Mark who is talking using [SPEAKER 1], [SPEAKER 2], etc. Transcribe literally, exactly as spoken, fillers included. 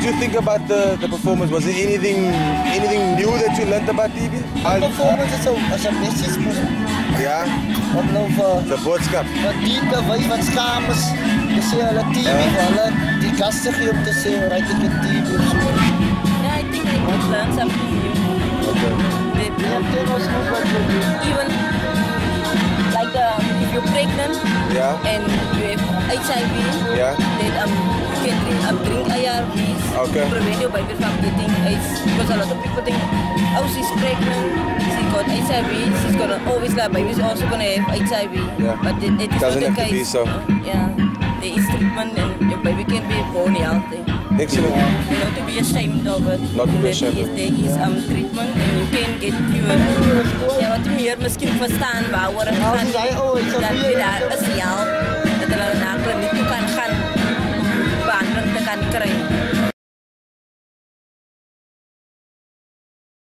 [SPEAKER 1] you think about the, the performance? Was there anything anything new that you learned about T V?
[SPEAKER 2] The performance is een, is een message.
[SPEAKER 1] Ja?
[SPEAKER 2] Wat nou voor...
[SPEAKER 1] De boodschap.
[SPEAKER 2] Wat die te wijs, wat schaam is. Je ziet hulle T V uh. voor hulle die gasten gee om te sê, right, ek het T V of so.
[SPEAKER 3] Yeah, I think I could learn something new.
[SPEAKER 1] Okay.
[SPEAKER 3] That, um, even like um, if you're pregnant
[SPEAKER 1] yeah.
[SPEAKER 3] and you have H I V,
[SPEAKER 1] yeah.
[SPEAKER 3] then um, you can drink, um, drink A R Vs
[SPEAKER 1] okay.
[SPEAKER 3] to prevent your baby from getting AIDS. Because a lot of people think, oh, she's pregnant, she got H I V, she's gonna always like baby's also gonna have H I V.
[SPEAKER 1] Yeah.
[SPEAKER 3] But it, it is
[SPEAKER 1] doesn't
[SPEAKER 3] not the
[SPEAKER 1] have
[SPEAKER 3] case.
[SPEAKER 1] To be so.
[SPEAKER 3] Uh, yeah, there is treatment and your baby can be born healthy.
[SPEAKER 1] Excellent.
[SPEAKER 3] Yeah. Not to be ashamed of it.
[SPEAKER 1] Not to be ashamed.
[SPEAKER 3] There is, there is um, treatment and you can get cured. Ja, wat je meer misschien verstaan waarover het gaat, dan weer daar is help. Dat hulle na